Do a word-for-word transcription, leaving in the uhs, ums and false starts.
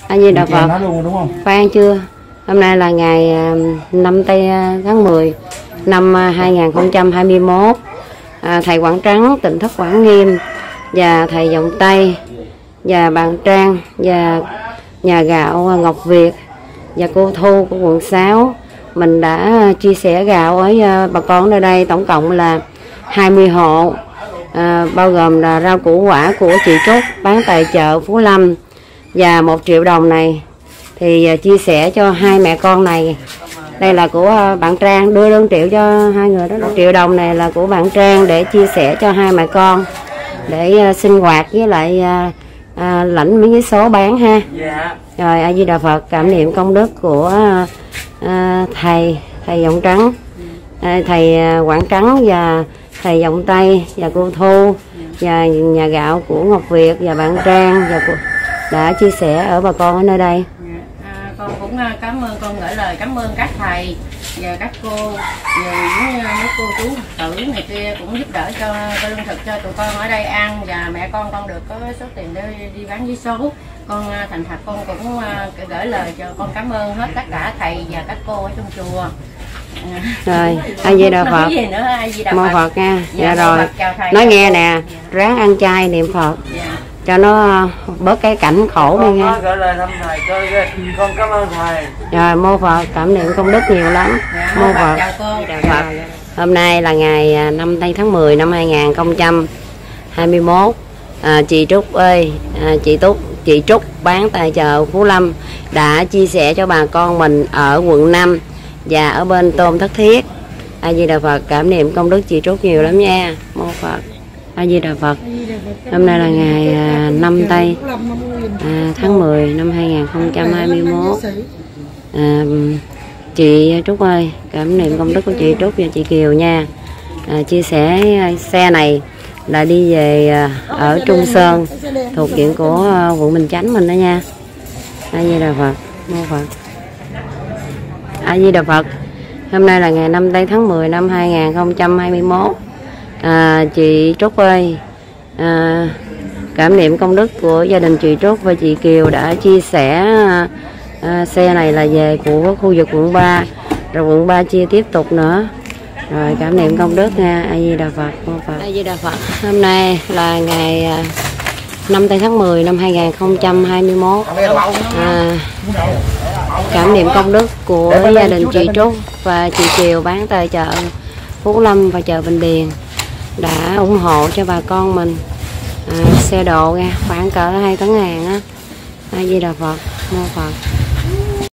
A Di Đà Phật. Khoan chưa. Hôm nay là ngày năm tây tháng mười năm hai nghìn không trăm hai mươi mốt. À, thầy Quảng Trắng Tỉnh Thất Quảng Nghiêm và thầy Giọng Tây và bạn Trang và nhà gạo Ngọc Việt và cô Thu của quận sáu mình đã chia sẻ gạo ở bà con ở đây, tổng cộng là hai mươi hộ, à, bao gồm là rau củ quả của chị Trúc bán tại chợ Phú Lâm, và một triệu đồng này thì chia sẻ cho hai mẹ con này. Đây là của bạn Trang, đưa đơn triệu cho hai người đó. Triệu đồng này là của bạn Trang để chia sẻ cho hai mẹ con để uh, sinh hoạt với lại uh, uh, lãnh mấy cái số bán ha. Dạ. Rồi A Di Đà Phật, cảm niệm công đức của uh, uh, thầy thầy Giọng Trắng, uh, thầy uh, Quảng Trắng và thầy Giọng Tây và cô Thu và nhà gạo của Ngọc Việt và bạn Trang và của, đã chia sẻ ở bà con ở nơi đây. Con cũng cảm ơn, con gửi lời cảm ơn các thầy và các cô và những mấy cô chú Phật tử này kia cũng giúp đỡ cho lương thực cho tụi con ở đây ăn, và mẹ con con được có số tiền để đi bán vé số. Con thành thật con cũng gửi lời cho con cảm ơn hết tất cả thầy và các cô ở trong chùa. Rồi A Di Đà Phật, mô Phật nha. Dạ, dạ rồi nói nghe nè, ráng ăn chay niệm Phật. Dạ. Cho nó bớt cái cảnh khổ đi nha. Con cảm ơn thầy. Rồi mô Phật, cảm niệm công đức nhiều lắm. Dạ, mô Phật. Phật. Hôm nay là ngày năm tây tháng mười năm hai nghìn không trăm hai mươi mốt. À, chị Trúc ơi, à, chị Trúc, chị Trúc bán tại chợ Phú Lâm đã chia sẻ cho bà con mình ở quận năm và ở bên Tôn Thất Thiết. A Di Đà Phật, cảm niệm công đức chị Trúc nhiều lắm nha. Mô Phật. A Di Đà Phật. Hôm nay là ngày à, năm tây à, tháng mười năm hai nghìn không trăm hai mươi mốt. À, chị Trúc ơi, cảm niệm công đức của chị Trúc và chị Kiều nha. À, chia sẻ xe này là đi về à, ở Trung Sơn thuộc diện của à, quận Bình Chánh mình đó nha. A Di Đà Phật. Mô Phật. A Di Đà Phật. Hôm nay là ngày năm tây tháng mười năm hai nghìn không trăm hai mươi mốt. À, chị Trúc ơi, à, cảm niệm công đức của gia đình chị Trúc và chị Kiều đã chia sẻ à, xe này là về của khu vực quận ba, rồi quận ba chia tiếp tục nữa. Rồi cảm niệm công đức nha. A Di Đà Phật. Phật. A Di Đà Phật. Hôm nay là ngày à, năm tây tháng mười năm hai nghìn không trăm hai mươi mốt. À, cảm niệm công đức của gia đình chị Trúc và chị Kiều bán tại chợ Phú Lâm và chợ Bình Điền đã ủng hộ cho bà con mình à, xe độ nha, khoảng cỡ hai tấn hàng á. A Di Đà Phật. Mô Phật.